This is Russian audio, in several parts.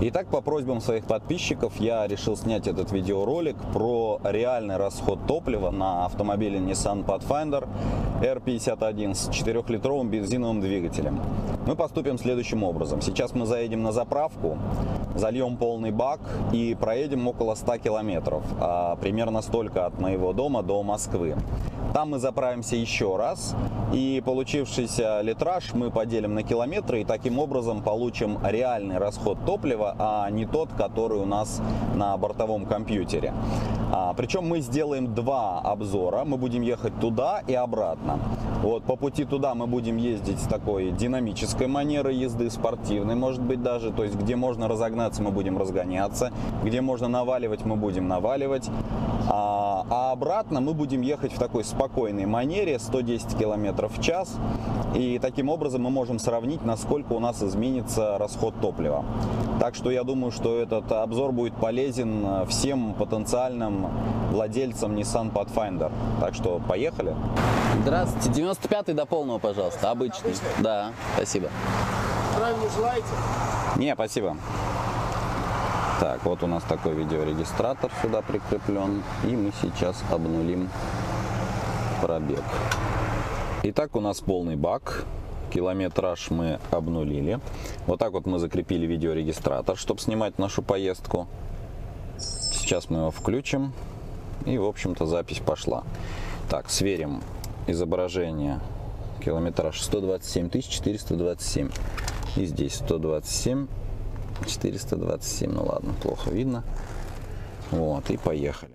Итак, по просьбам своих подписчиков я решил снять этот видеоролик про реальный расход топлива на автомобиле Nissan Pathfinder R51 с 4-литровым бензиновым двигателем. Мы поступим следующим образом. Сейчас мы заедем на заправку, зальем полный бак и проедем около 100 километров, примерно столько от моего дома до Москвы. Там мы заправимся еще раз, и получившийся литраж мы поделим на километры, и таким образом получим реальный расход топлива, а не тот, который у нас на бортовом компьютере. Причем мы сделаем два обзора, мы будем ехать туда и обратно. Вот, по пути туда мы будем ездить с такой динамической манерой езды, спортивной, может быть даже, то есть где можно разогнаться, мы будем разгоняться, где можно наваливать, мы будем наваливать. А обратно мы будем ехать в такой спокойной манере, 110 км в час. И таким образом мы можем сравнить, насколько у нас изменится расход топлива. Так что я думаю, что этот обзор будет полезен всем потенциальным владельцам Nissan Pathfinder. Так что поехали. Здравствуйте, 95-й до полного, пожалуйста, обычный. Да, спасибо. Правильно желаете? Не, спасибо. Так, вот у нас такой видеорегистратор сюда прикреплен, и мы сейчас обнулим пробег. Итак, у нас полный бак, километраж мы обнулили. Вот так вот мы закрепили видеорегистратор, чтобы снимать нашу поездку. Сейчас мы его включим, и, в общем-то, запись пошла. Так, сверим изображение. Километраж 127 427. И здесь 127 427, ну ладно, плохо видно. Вот, и поехали.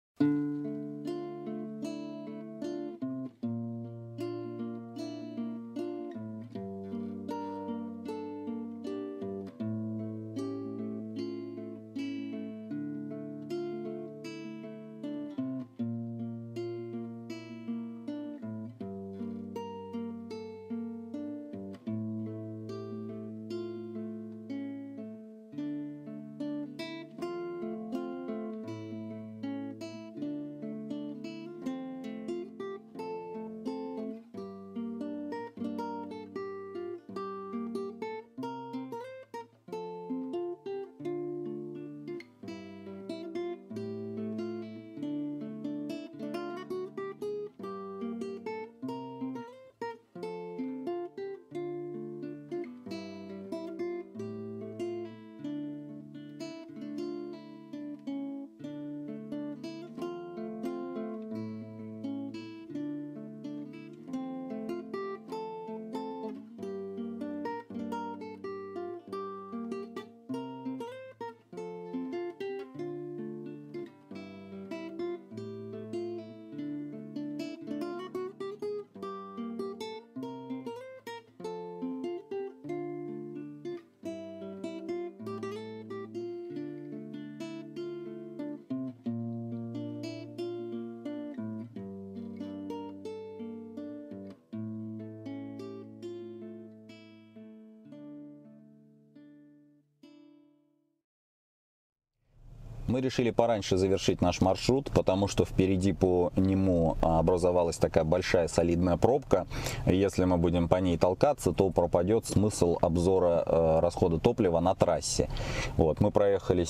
Мы решили пораньше завершить наш маршрут, потому что впереди по нему образовалась такая большая солидная пробка. Если мы будем по ней толкаться, то пропадет смысл обзора расхода топлива на трассе. Вот, мы проехали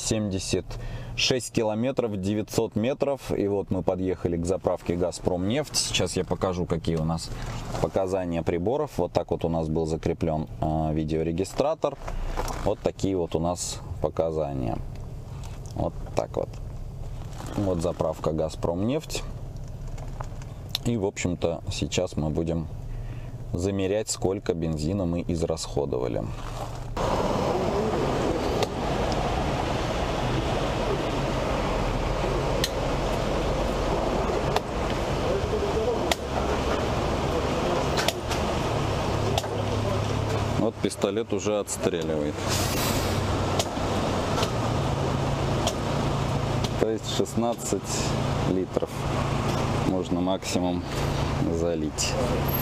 76 километров, 900 метров, и вот мы подъехали к заправке «Газпромнефть». Сейчас я покажу, какие у нас показания приборов. Вот так вот у нас был закреплен видеорегистратор. Вот такие вот у нас показания. Вот так вот. Вот заправка «Газпромнефть». И, в общем-то, сейчас мы будем замерять, сколько бензина мы израсходовали. Вот пистолет уже отстреливает. То есть 16 литров можно максимум залить.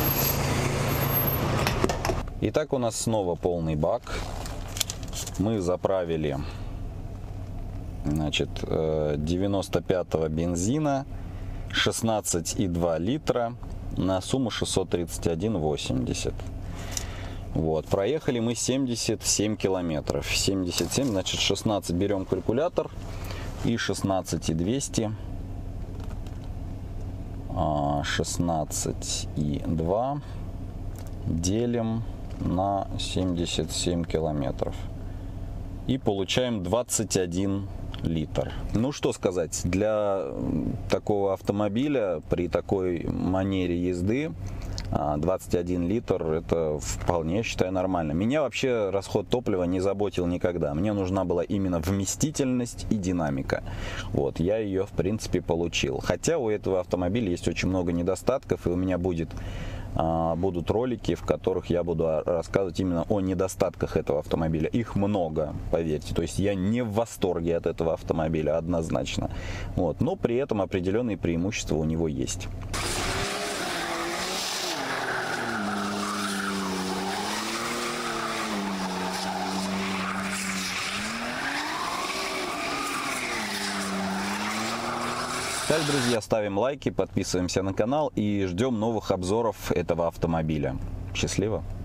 Итак, у нас снова полный бак. Мы заправили, значит, 95-го бензина, 16,2 литра на сумму 631,80. Вот, проехали мы 77 километров. 77, значит 16 берем калькулятор и 16 и 200. 16 и 2 делим на 77 километров. И получаем 21 литр. Ну что сказать, для такого автомобиля при такой манере езды 21 литр это вполне, считаю, нормально. Меня вообще расход топлива не заботил никогда. Мне нужна была именно вместительность и динамика. Вот, я ее в принципе получил. Хотя у этого автомобиля есть очень много недостатков, и у меня будут ролики, в которых я буду рассказывать именно о недостатках этого автомобиля. Их много, поверьте. То есть я не в восторге от этого автомобиля однозначно. Вот, но при этом определенные преимущества у него есть. Так, друзья, ставим лайки, подписываемся на канал и ждем новых обзоров этого автомобиля. Счастливо!